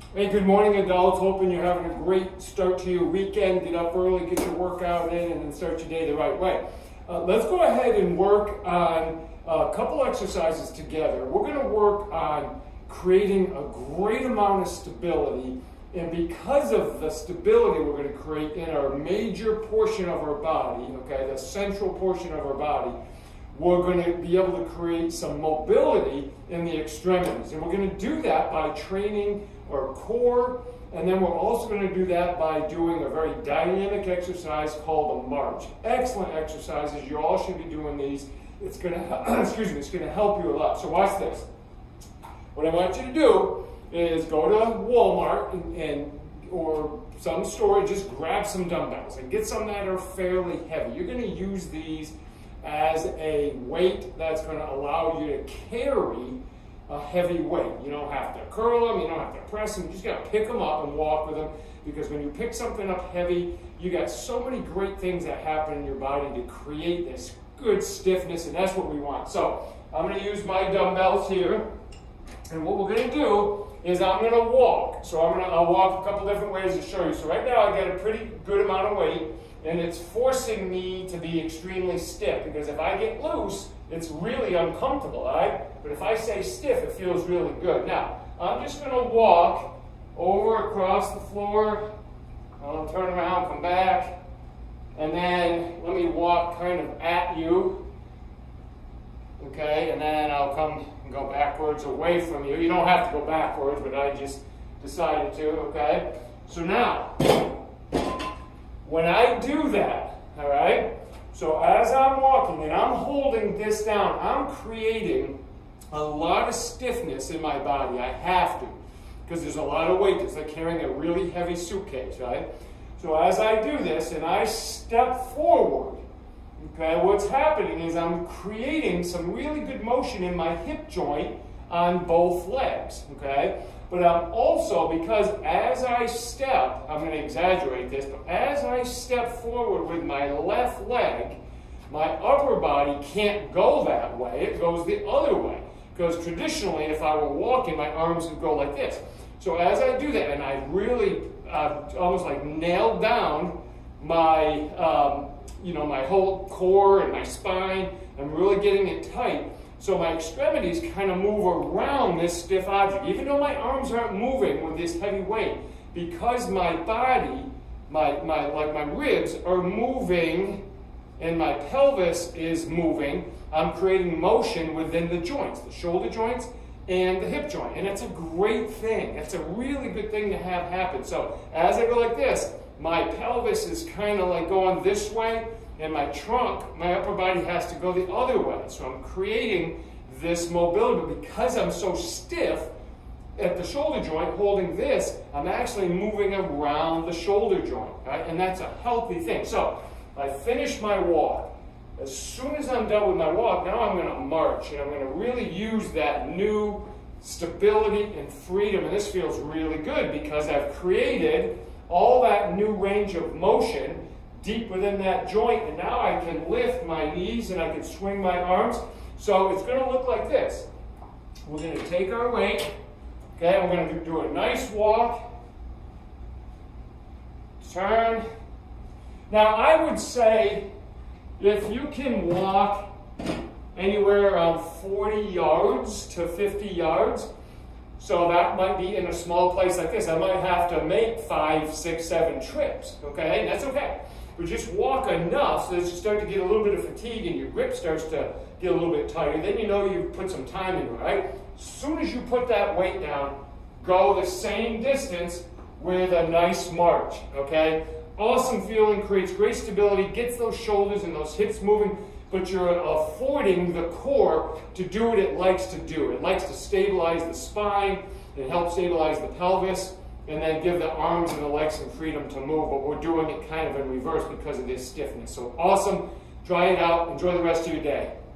Hey, good morning, adults. Hoping you're having a great start to your weekend. Get up early, get your workout in, and then start your day the right way. Let's go ahead and work on a couple exercises together. We're going to work on creating a great amount of stability, and because of the stability we're going to create in our major portion of our body, okay, the central portion of our body, we're going to be able to create some mobility in the extremities. And we're going to do that by training our core, and then we're also going to do that by doing a very dynamic exercise called a march. Excellent exercises. You all should be doing these. It's going to, it's going to help you a lot. So watch this. What I want you to do is go to Walmart or some store and just grab some dumbbells and get some that are fairly heavy. You're going to use these as a weight that's going to allow you to carry a heavy weight. You don't have to curl them, you don't have to press them, you just got to pick them up and walk with them, because when you pick something up heavy, you got so many great things that happen in your body to create this good stiffness, and that's what we want. So I'm going to use my dumbbells here, and what we're going to do is I'm going to walk. So I'll walk a couple different ways to show you. So right now I got a pretty good amount of weight, and it's forcing me to be extremely stiff, because if I get loose, it's really uncomfortable, all right? But if I stay stiff, it feels really good. Now, I'm just going to walk over across the floor. I'll turn around, come back, and then let me walk kind of at you, okay? And then I'll come and go backwards away from you. You don't have to go backwards, but I just decided to, okay? So now, when I do that, all right, so as I'm walking and I'm holding this down, I'm creating a lot of stiffness in my body. I have to, because there's a lot of weight. It's like carrying a really heavy suitcase, right? So as I do this and I step forward, okay, what's happening is I'm creating some really good motion in my hip joint on both legs, okay? But I'm also, because as I step, I'm going to exaggerate this, but as I step forward with my left leg, my upper body can't go that way, it goes the other way. Because traditionally, if I were walking, my arms would go like this. So as I do that, and I really almost like nailed down my, my whole core and my spine, I'm really getting it tight. So my extremities kind of move around this stiff object, even though my arms aren't moving with this heavy weight, because my body, my ribs are moving and my pelvis is moving. I'm creating motion within the joints, the shoulder joints and the hip joint, and it's a great thing. It's a really good thing to have happen. So as I go like this, my pelvis is kind of like going this way, and my trunk, my upper body has to go the other way. So I'm creating this mobility, but because I'm so stiff at the shoulder joint holding this, I'm actually moving around the shoulder joint, right? And that's a healthy thing. So I finish my walk. As soon as I'm done with my walk, now I'm going to march, and I'm going to really use that new stability and freedom, and this feels really good because I've created all that new range of motion deep within that joint, and now I can lift my knees and I can swing my arms. So it's going to look like this. We're going to take our weight, okay, we're going to do a nice walk, turn. Now I would say if you can walk anywhere around 40 yards to 50 yards, so that might be in a small place like this. I might have to make 5, 6, 7 trips, okay? And that's okay. But just walk enough so that you start to get a little bit of fatigue and your grip starts to get a little bit tighter. Then you know you've put some time into it, right? As soon as you put that weight down, go the same distance with a nice march, okay? Awesome feeling, creates great stability, gets those shoulders and those hips moving, but you're affording the core to do what it likes to do. It likes to stabilize the spine, and help stabilize the pelvis, and then give the arms and the legs some freedom to move, but we're doing it kind of in reverse because of this stiffness. So awesome, try it out, enjoy the rest of your day.